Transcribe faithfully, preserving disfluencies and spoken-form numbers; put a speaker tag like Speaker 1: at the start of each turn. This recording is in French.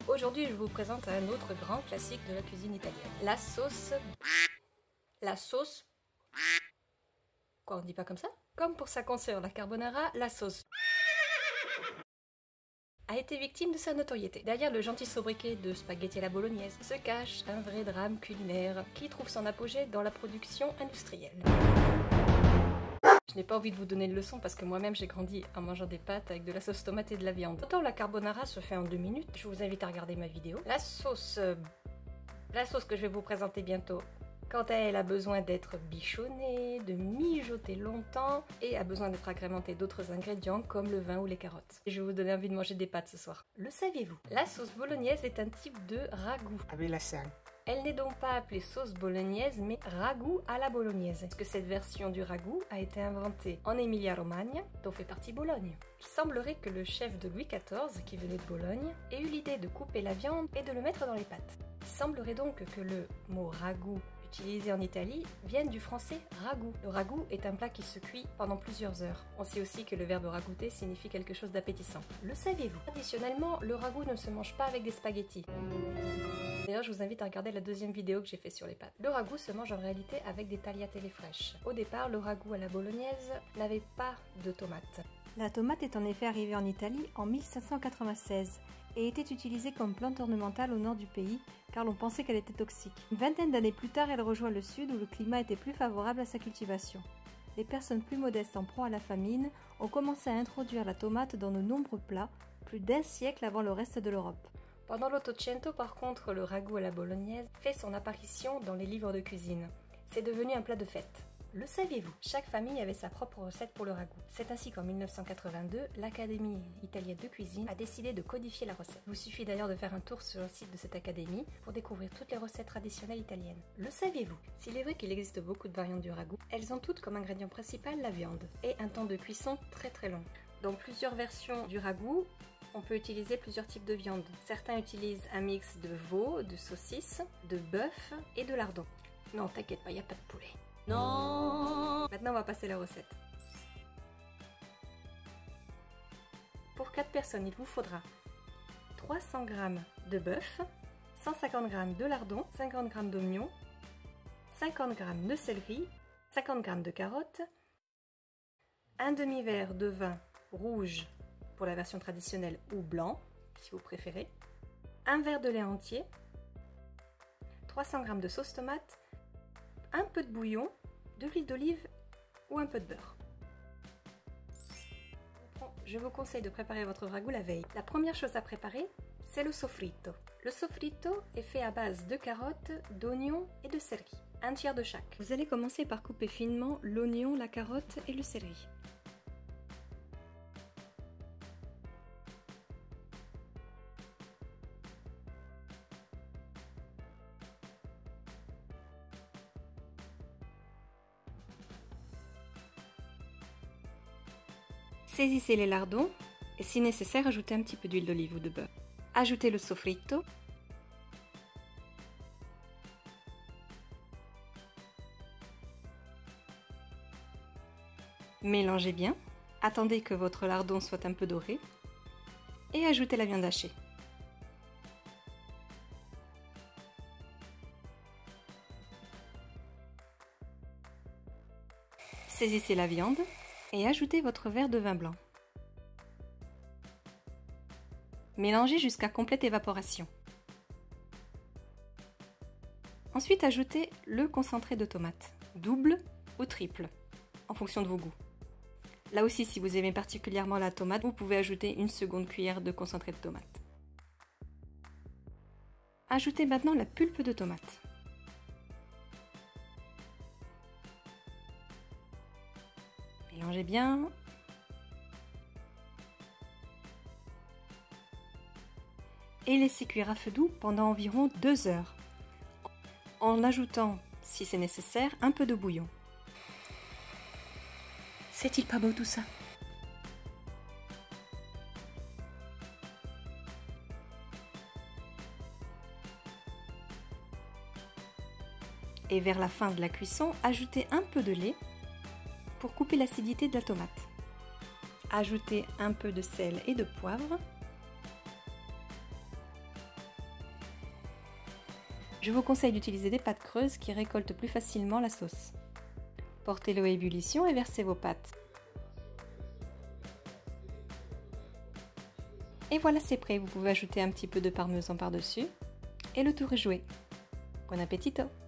Speaker 1: Aujourd'hui, je vous présente un autre grand classique de la cuisine italienne. La sauce... La sauce... Quoi, on dit pas comme ça? Comme pour sa consoeur la carbonara, la sauce... a été victime de sa notoriété. Derrière le gentil sobriquet de spaghetti à la bolognaise se cache un vrai drame culinaire qui trouve son apogée dans la production industrielle. Je n'ai pas envie de vous donner de leçon parce que moi-même j'ai grandi en mangeant des pâtes avec de la sauce tomate et de la viande. Autant la carbonara se fait en deux minutes, je vous invite à regarder ma vidéo. La sauce... Euh, la sauce que je vais vous présenter bientôt, quant à elle, a besoin d'être bichonnée, de mijoter longtemps et a besoin d'être agrémentée d'autres ingrédients comme le vin ou les carottes. Et je vais vous donner envie de manger des pâtes ce soir. Le saviez-vous? La sauce bolognaise est un type de ragoût.
Speaker 2: Avec la salle.
Speaker 1: Elle n'est donc pas appelée sauce bolognaise, mais ragoût à la bolognaise. Parce que cette version du ragoût a été inventée en Emilia-Romagna, dont fait partie Bologne. Il semblerait que le chef de Louis quatorze, qui venait de Bologne, ait eu l'idée de couper la viande et de le mettre dans les pâtes. Il semblerait donc que le mot ragoût utilisé en Italie viennent du français ragoût. Le ragoût est un plat qui se cuit pendant plusieurs heures. On sait aussi que le verbe ragoûter signifie quelque chose d'appétissant. Le saviez-vous? Traditionnellement, le ragoût ne se mange pas avec des spaghettis. D'ailleurs, je vous invite à regarder la deuxième vidéo que j'ai fait sur les pâtes. Le ragoût se mange en réalité avec des tagliatelle fraîches. Au départ, le ragoût à la bolognaise n'avait pas de tomates.
Speaker 3: La tomate est en effet arrivée en Italie en mille cinq cent quatre-vingt-seize et était utilisée comme plante ornementale au nord du pays car l'on pensait qu'elle était toxique. Une vingtaine d'années plus tard, elle rejoint le sud où le climat était plus favorable à sa cultivation. Les personnes plus modestes en proie à la famine ont commencé à introduire la tomate dans de nombreux plats, plus d'un siècle avant le reste de l'Europe.
Speaker 1: Pendant l'Ottocento, par contre, le ragoût à la bolognaise fait son apparition dans les livres de cuisine. C'est devenu un plat de fête. Le saviez-vous? Chaque famille avait sa propre recette pour le ragoût. C'est ainsi qu'en mille neuf cent quatre-vingt-deux, l'Académie italienne de cuisine a décidé de codifier la recette. Il vous suffit d'ailleurs de faire un tour sur le site de cette académie pour découvrir toutes les recettes traditionnelles italiennes. Le saviez-vous? S'il est vrai qu'il existe beaucoup de variantes du ragoût, elles ont toutes comme ingrédient principal la viande et un temps de cuisson très très long. Dans plusieurs versions du ragoût, on peut utiliser plusieurs types de viande. Certains utilisent un mix de veau, de saucisse, de bœuf et de lardon. Non, t'inquiète pas, il n'y a pas de poulet. Non. Maintenant, on va passer à la recette. Pour quatre personnes, il vous faudra trois cents grammes de bœuf, cent cinquante grammes de lardon, cinquante grammes d'oignon, cinquante grammes de céleri, cinquante grammes de carottes, un demi-verre de vin rouge pour la version traditionnelle ou blanc, si vous préférez, un verre de lait entier, trois cents grammes de sauce tomate, un peu de bouillon, de l'huile d'olive ou un peu de beurre. Je vous conseille de préparer votre ragoût la veille. La première chose à préparer, c'est le soffritto. Le soffritto est fait à base de carottes, d'oignons et de céleri, un tiers de chaque. Vous allez commencer par couper finement l'oignon, la carotte et le céleri. Saisissez les lardons et si nécessaire, ajoutez un petit peu d'huile d'olive ou de beurre. Ajoutez le soffritto. Mélangez bien. Attendez que votre lardon soit un peu doré et ajoutez la viande hachée. Saisissez la viande et ajoutez votre verre de vin blanc. Mélangez jusqu'à complète évaporation. Ensuite, ajoutez le concentré de tomate, double ou triple, en fonction de vos goûts. Là aussi, si vous aimez particulièrement la tomate, vous pouvez ajouter une seconde cuillère de concentré de tomate. Ajoutez maintenant la pulpe de tomate. Mélangez bien. Et laissez cuire à feu doux pendant environ deux heures, en ajoutant, si c'est nécessaire, un peu de bouillon. C'est-il pas beau tout ça? Et vers la fin de la cuisson, ajoutez un peu de lait pour couper l'acidité de la tomate. Ajoutez un peu de sel et de poivre. Je vous conseille d'utiliser des pâtes creuses qui récoltent plus facilement la sauce. Portez l'eau à ébullition et versez vos pâtes. Et voilà, c'est prêt, vous pouvez ajouter un petit peu de parmesan par-dessus. Et le tour est joué. Bon appétito!